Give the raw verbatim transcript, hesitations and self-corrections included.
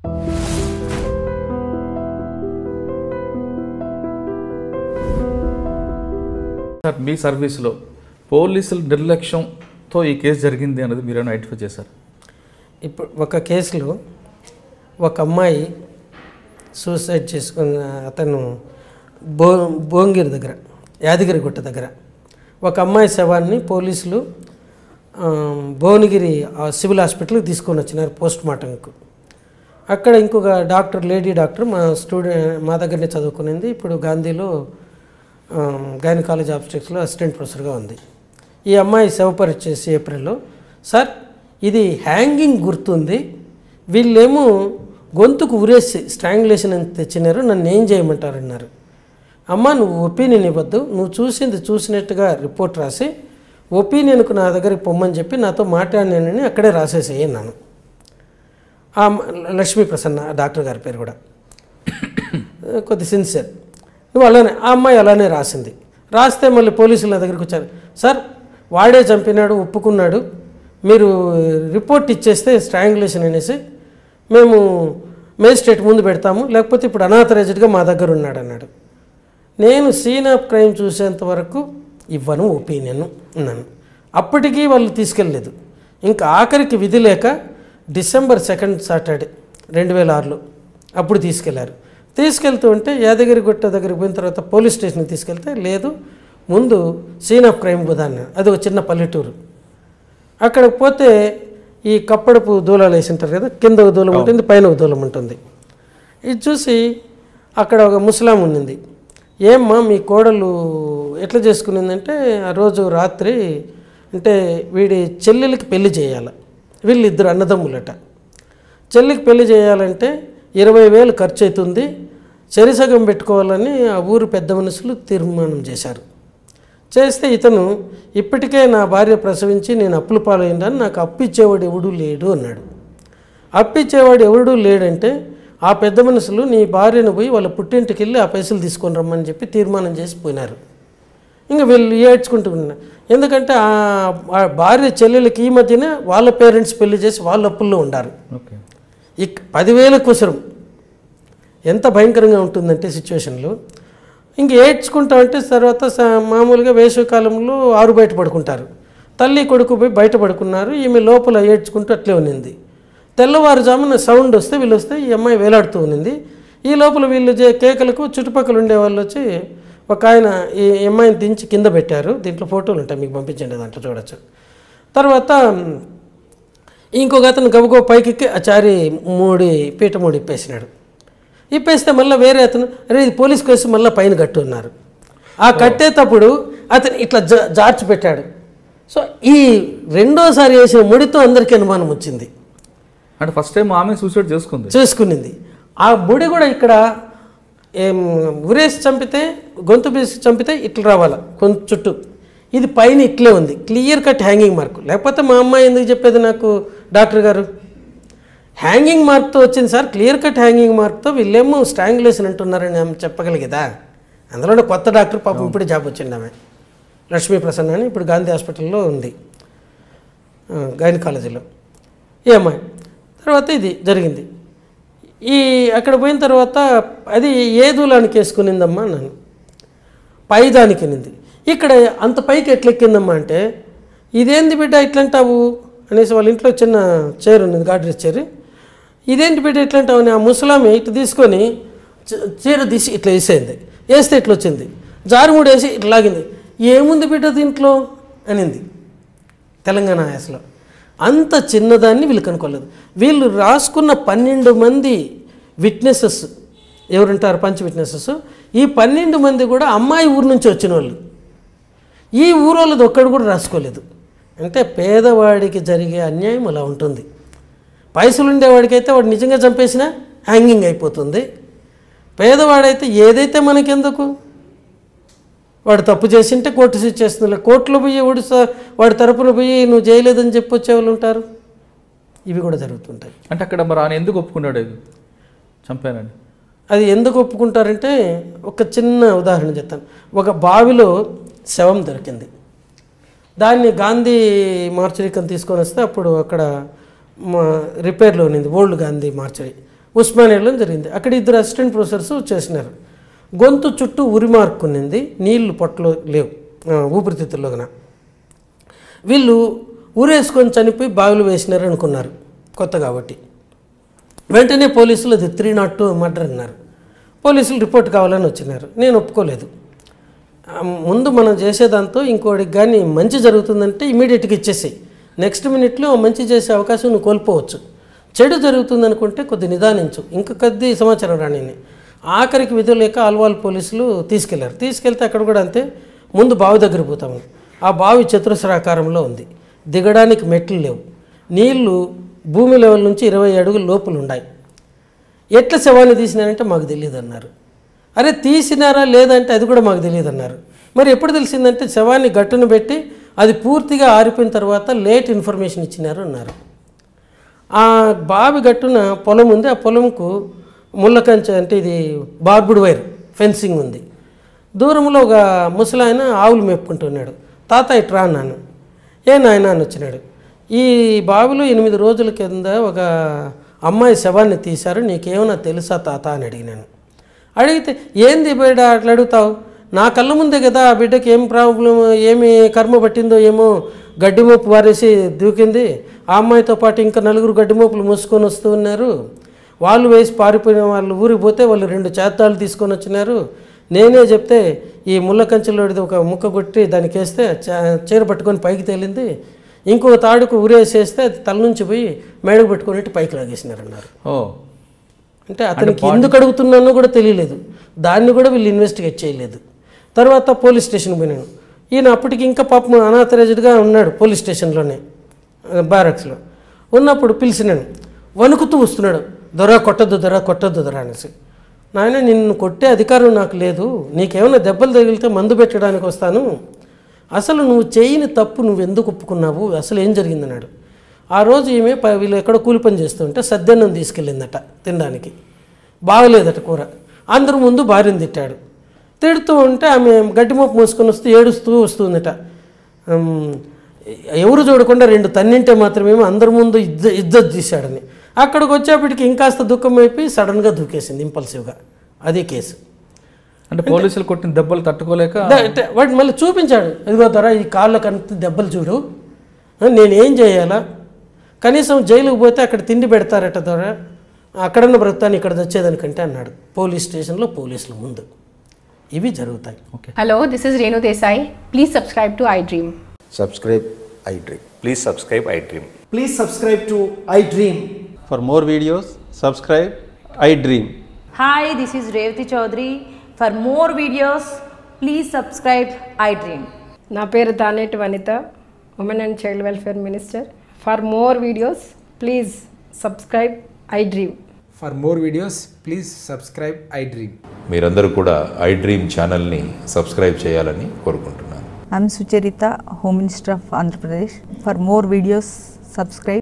Sir, మీ సర్వీస్లో పోలీసుల నిర్లక్ష్యంతో ఈ కేసు జరిగింది అన్నది మీరేమైనా ఐడెంటిఫై చేశారు? ఇప్పుడు ఒక కేసులో ఒక అమ్మాయి సూసైడ్ చేసుకున్న అతను బో భువనగిరి దగ్గర, యాదగిరిగుట్ట దగ్గర ఒక అమ్మాయి శవాన్ని పోలీసులు భువనగిరి సివిల్ హాస్పిటల్కి తీసుకొని వచ్చినారు పోస్ట్ మార్టంకు. అక్కడ ఇంకొక డాక్టర్, లేడీ డాక్టర్ మా స్టూడెంట్ మా దగ్గరనే చదువుకునేది, ఇప్పుడు గాంధీలో గైనకాలజీ ఆబ్స్టెక్స్లో అసిస్టెంట్ ప్రొఫెసర్గా ఉంది. ఈ అమ్మాయి శవ పరీక్ష చేసి ఏప్రిల్లో, సార్ ఇది హ్యాంగింగ్ గుర్తుంది, వీళ్ళేమో గొంతుకు ఉరేసి స్ట్రాంగులేషన్ అని తెచ్చినారు, నన్ను ఏం చేయమంటారు అన్నారు. అమ్మ నువ్వు ఒపీనియన్ ఇవ్వద్దు, నువ్వు చూసింది చూసినట్టుగా రిపోర్ట్ రాసి ఒపీనియన్కు నా దగ్గరికి పొమ్మని చెప్పి నాతో మాట్లాడినానని అక్కడే రాసేసేయన్నాను. ఆ లక్ష్మీ ప్రసన్న డాక్టర్ గారి పేరు కూడా కొద్ది సిన్సియర్. నువ్వు అలానే ఆ అమ్మాయి అలానే రాసింది. రాస్తే మళ్ళీ పోలీసుల దగ్గరికి వచ్చారు, సార్ వాడే చంపినాడు ఒప్పుకున్నాడు, మీరు రిపోర్ట్ ఇచ్చేస్తే స్ట్రాంగులేషన్ అనేసి మేము మేజిస్ట్రేట్ ముందు పెడతాము, లేకపోతే ఇప్పుడు అనాథరైజ్డ్గా మా దగ్గర ఉన్నాడు అన్నాడు. నేను సీన్ ఆఫ్ క్రైమ్ చూసేంత వరకు ఇవ్వను ఒపీనియన్ అన్నాను. అప్పటికీ వాళ్ళు తీసుకెళ్ళలేదు. ఇంకా ఆఖరికి విధి లేక డిసెంబర్ సెకండ్ సాటర్డే రెండు వేల ఆరులో అప్పుడు తీసుకెళ్లారు. తీసుకెళ్తూ ఉంటే యాదగిరిగుట్ట దగ్గరికి పోయిన తర్వాత పోలీస్ స్టేషన్కి తీసుకెళ్తే లేదు, ముందు సీన్ ఆఫ్ క్రైమ్ బుధ అన్నాడు. అది ఒక చిన్న పల్లెటూరు. అక్కడికి పోతే ఈ కప్పడపు దూలాలు వేసి ఉంటారు కదా, కింద ఒక దూలం ఉంటుంది, పైన ఒక దూలం ఉంటుంది. ఇది చూసి అక్కడ ఒక ముసలాం ఉన్నింది. ఏమ్మా మీ కోడలు ఎట్లా చేసుకునిందంటే, ఆ రోజు రాత్రి అంటే వీడి చెల్లెలకి పెళ్లి చేయాలి, వీళ్ళిద్దరు అన్నదమ్ములట. చెల్లికి పెళ్లి చేయాలంటే ఇరవై వేలు ఖర్చు అవుతుంది, చెరిసగం పెట్టుకోవాలని ఆ ఊరు పెద్ద మనుషులు తీర్మానం చేశారు. చేస్తే ఇతను ఇప్పటికే నా భార్య ప్రసవించి నేను అప్పుల పాలైందని, నాకు అప్పు ఇచ్చేవాడు ఎవడూ లేడు అన్నాడు. అప్పు ఇచ్చేవాడు ఎవడూ లేడంటే ఆ పెద్ద మనుషులు నీ భార్యను పోయి వాళ్ళ పుట్టింటికి వెళ్ళి ఆ పైసలు తీసుకొని రమ్మని చెప్పి తీర్మానం చేసి పోయినారు. ఇంకా వీళ్ళు ఏడ్చుకుంటూ ఉన్నారు. ఎందుకంటే ఆ భార్య చెల్లెలకి ఈ మధ్యనే వాళ్ళ పేరెంట్స్ పెళ్లి చేసి వాళ్ళ అప్పుల్లో ఉండారు. ఇక పదివేల కుసరం ఎంత భయంకరంగా ఉంటుందంటే సిచ్యువేషన్లో. ఇంక ఏడ్చుకుంటా అంటే తర్వాత మామూలుగా వేసవికాలంలో ఆరు బయట పడుకుంటారు. తల్లి కొడుకు పోయి బయట పడుకున్నారు, ఈమె లోపల ఏడ్చుకుంటూ అట్లే ఉన్నింది. తెల్లవారుజామున సౌండ్ వస్తే వీళ్ళు వస్తే ఈ అమ్మాయి వేలాడుతూ ఉన్నింది. ఈ లోపల వీళ్ళు కేకలకు చుట్టుపక్కల ఉండేవాళ్ళు వచ్చి ఒక ఆయన ఈ అమ్మాయిని దించి కింద పెట్టారు. దీంట్లో ఫోటోలు ఉంటాయి, మీకు పంపించండి, దాంట్లో చూడొచ్చు. తర్వాత ఇంకొక అతను గబగో పైకి ఆ చారి మూడి పీట మూడి ఇప్పేసినాడు. ఇప్పేస్తే మళ్ళీ వేరే అతను అరే ఇది పోలీస్ కేసు మళ్ళీ పైన కట్టు ఉన్నారు. ఆ కట్టేటప్పుడు అతను ఇట్లా జా జార్చి పెట్టాడు. సో ఈ రెండోసారి వేసిన ముడితో అందరికీ అనుమానం వచ్చింది. అంటే ఫస్ట్ టైం ఆమె సూసైడ్ చేసుకుంది చేసుకునింది. ఆ ముడి కూడా ఇక్కడ ఏం ఉరేసి చంపితే, గొంతు బీసి చంపితే ఇట్లా రావాలా కొంచెం చుట్టూ, ఇది పైన ఇట్లే ఉంది, క్లియర్ కట్ హ్యాంగింగ్ మార్క్. లేకపోతే మా అమ్మాయి ఎందుకు చెప్పేది నాకు డాక్టర్ గారు, హ్యాంగింగ్ మార్క్తో వచ్చింది సార్, క్లియర్ కట్ హ్యాంగింగ్ మార్క్తో వీళ్ళేమో స్ట్రాంగులేషన్ అంటున్నారని ఆమె చెప్పగలిగేదా? అందులో కొత్త డాక్టర్ పాపం ఇప్పుడే జాబ్ వచ్చింది ఆమె, లక్ష్మీ ప్రసన్న అని, ఇప్పుడు గాంధీ హాస్పిటల్లో ఉంది గైనకాలజీలో ఈ అమ్మాయి. తర్వాత ఇది జరిగింది. ఈ అక్కడ పోయిన తర్వాత అది ఏ దూలానికి వేసుకునిందమ్మా నన్ను, పైదానికి నింది. ఇక్కడ అంత పైకి ఎట్లెక్కిందమ్మా అంటే, ఇదేంది బిడ్డ ఇట్లంటావు అనేసి వాళ్ళ ఇంట్లో చిన్న చైర్ ఉన్నది, గాడ్రేజ్ చైర్, ఇదేంటి బిడ్డ ఇట్లంటావు అని ఆ ముసలామి ఇట్లా తీసుకొని చీర తీసి ఇట్లా వేసేయింది. వేస్తే ఇట్లా వచ్చింది, జారుముడు వేసి ఇట్లా లాగింది. ఏముంది బిడ్డ దీంట్లో అనింది తెలంగాణ యాసలో. అంత చిన్నదాన్ని వీళ్ళు కనుక్కోలేదు. వీళ్ళు రాసుకున్న పన్నెండు మంది విట్నెసెస్ ఎవరుంటారు, పంచ విట్నెసెస్, ఈ పన్నెండు మంది కూడా అమ్మాయి ఊరు నుంచి వచ్చిన వాళ్ళు. ఈ ఊరోళ్ళది ఒక్కడు కూడా రాసుకోలేదు. అంటే పేదవాడికి జరిగే అన్యాయం అలా ఉంటుంది. పైసలు ఉండేవాడికైతే వాడు నిజంగా చంపేసినా హ్యాంగింగ్ అయిపోతుంది. పేదవాడైతే ఏదైతే మనకెందుకు, వాడు తప్పు చేసింటే కోర్టు సీజ్ చేస్తుంది. కోర్టులో పోయి వాడు వాడి తరపున పోయి నువ్వు చేయలేదని చెప్పి వచ్చేవాళ్ళు ఉంటారు. ఇవి కూడా జరుగుతుంటాయి. అంటే అక్కడ మరి ఆయన ఎందుకు ఒప్పుకున్నాడు చంపానని? అది ఎందుకు ఒప్పుకుంటారంటే ఒక చిన్న ఉదాహరణ చెప్తాను. ఒక బావిలో శవం దొరికింది. దాన్ని గాంధీ మార్చరీకని తీసుకొని వస్తే అప్పుడు అక్కడ రిపేర్లో ఉన్నింది ఓల్డ్ గాంధీ మార్చరీ. ఉస్మానియాలో జరిగింది. అక్కడ ఇద్దరు అసిస్టెంట్ ప్రొఫెసర్స్ చేసినారు. గొంతు చుట్టూ ఉరి మార్కునింది, నీళ్లు పొట్టలో లేవు, ఊపిరితిత్తుల్లో కన. వీళ్ళు ఊరేసుకొని చనిపోయి బావిలు వేసినారు అనుకున్నారు కొత్త కాబట్టి. వెంటనే పోలీసులు అది త్రీ నాట్ టూ మర్డర్ అన్నారు. పోలీసులు రిపోర్ట్ కావాలని వచ్చినారు. నేను ఒప్పుకోలేదు. ముందు మనం చేసేదాంతో ఇంకోటికి కానీ మంచి జరుగుతుందంటే ఇమీడియట్గా ఇచ్చేసేయి. నెక్స్ట్ మినిట్లో మంచి చేసే అవకాశం నువ్వు కోల్పోవచ్చు. చెడు జరుగుతుందనుకుంటే కొద్ది నిదానించు, ఇంకా కొద్ది సమాచారం రానిని. ఆఖరికి విధులు లేక ఆల్వాల్ పోలీసులు తీసుకెళ్లారు. తీసుకెళ్తే అక్కడ కూడా అంతే, ముందు బావి దగ్గర పోతాము. ఆ బావి చతురస్రాకారంలో ఉంది, దిగడానికి మెట్లు లేవు, నీళ్లు భూమి లెవెల్ నుంచి ఇరవై అడుగుల లోపల ఉన్నాయి. ఎట్లా శవాన్ని తీసినారంటే మాకు తెలియదు అన్నారు. అరే తీసినారా లేదంటే అది కూడా మాకు తెలియదు అన్నారు. మరి ఎప్పుడు తెలిసిందంటే శవాన్ని గట్టును పెట్టి అది పూర్తిగా ఆరిపోయిన తర్వాత లేట్ ఇన్ఫర్మేషన్ ఇచ్చినారు అన్నారు. ఆ బావి గట్టున పొలం ఉంది, ఆ పొలంకు ముళ్ళకంచె అంటే ఇది బార్బుడ్ వైర్ ఫెన్సింగ్ ఉంది. దూరంలో ఒక ముసలాయన ఆవులు మేపుకుంటున్నాడు. తాత ఇట్రా అన్నాను. ఏ నాయన అని వచ్చినాడు. ఈ బావిలో ఎనిమిది రోజుల కింద ఒక అమ్మాయి శవాన్ని తీశారు, నీకేమన్నా తెలుసా తాత అని అడిగినాను. అడిగితే ఏంది బిడ్డ అట్లా అడుగుతావు, నా కళ్ళ ముందే కదా ఆ బిడ్డకి ఏం ప్రాబ్లం, ఏమి కర్మ పట్టిందో ఏమో, గడ్డి మోపు వారేసి దూకింది, ఆ అమ్మాయితో పాటు ఇంకా నలుగురు గడ్డి మోపులు మూసుకొని వస్తూ ఉన్నారు, వాళ్ళు వేసి పారిపోయిన వాళ్ళు ఊరికి పోతే వాళ్ళు రెండు చేతాలు తీసుకొని వచ్చినారు, నేనే చెప్తే ఈ ముళ్ళ కంచెలోది ఒక ముక్క కొట్టి దానికి వేస్తే చీర పట్టుకొని పైకి తేలింది, ఇంకొక తాడుకు ఊరేసేస్తే అది తల నుంచి పోయి మేడకు పెట్టుకుని పైకి లాగేసినారన్నారు. ఓ అంటే అతనికి ఎందుకు అడుగుతున్నానో కూడా తెలియలేదు. దాన్ని కూడా వీళ్ళు ఇన్వెస్టిగేట్ చేయలేదు. తర్వాత పోలీస్ స్టేషన్కి పోయినాను. ఈయన అప్పటికి ఇంకా పాపం అనాథరైజ్డ్గా ఉన్నాడు పోలీస్ స్టేషన్లోనే బ్యారక్స్లో ఉన్నప్పుడు పిలిచినాను. వణుకుతూ వస్తున్నాడు, దొర కొట్టద్దు దొర కొట్టద్దు దొర అనేసి. నాయన నిన్ను కొట్టే అధికారం నాకు లేదు, నీకేమైనా దెబ్బలు తగిలితే మందు పెట్టడానికి వస్తాను, అసలు నువ్వు చేయని తప్పు నువ్వు ఎందుకు ఒప్పుకున్నావు, అసలు ఏం జరిగిందన్నాడు. ఆ రోజు ఈమె వీళ్ళు ఎక్కడో కూలి పని చేస్తుంటే సద్దన్నం తీసుకెళ్ళిందట తినడానికి, బాగలేదట కూర. అందరూ ముందు భార్యను తిట్టాడు. తిడుతూ ఉంటే ఆమె గడ్డిమోపు మూసుకొని వస్తూ ఏడుస్తూ వస్తుందట. ఎవరు చూడకుండా రెండు తన్నింటే మాత్రమేమో అందరి ముందు ఇజ్జ ఇజ్జత్ తీశాడని. అక్కడికి వచ్చేప్పటికి ఇంకాస్త దుఃఖం అయిపోయి సడన్గా దూకేసింది ఇంపల్సివ్గా. అదే కేసు. అంటే పోలీసులు కొట్టిన దెబ్బలు తట్టుకోలేక వాటి మళ్ళీ చూపించాడు, ఇదిగో ధర ఈ కాళ్ళకు అంత దెబ్బలు చూడు, నేనేం చేయాలా, కనీసం జైలుకు పోతే అక్కడ తిండి పెడతారట ధర, అక్కడన్నా బ్రతాను ఇక్కడ వచ్చేదానికంటే అన్నాడు పోలీస్ స్టేషన్లో పోలీసుల ముందు. ఇవి జరుగుతాయి. Hello, this is Renu Desai. Please subscribe to iDream. Subscribe iDream. Please subscribe iDream. Please subscribe to iDream. For more videos, subscribe iDream. Hi, this is Revati Chaudhary. For more videos, please subscribe iDream. నా పేరు Daneti Vanitha, women and child welfare minister. For more videos please subscribe iDream. For more videos, please subscribe iDream. మీరందరూ కూడా iDream ఛానల్ని subscribe చేయాలని కోరుకుంటున్నాను. I'm Sucharita, Home Minister of Andhra Pradesh. For more videos, subscribe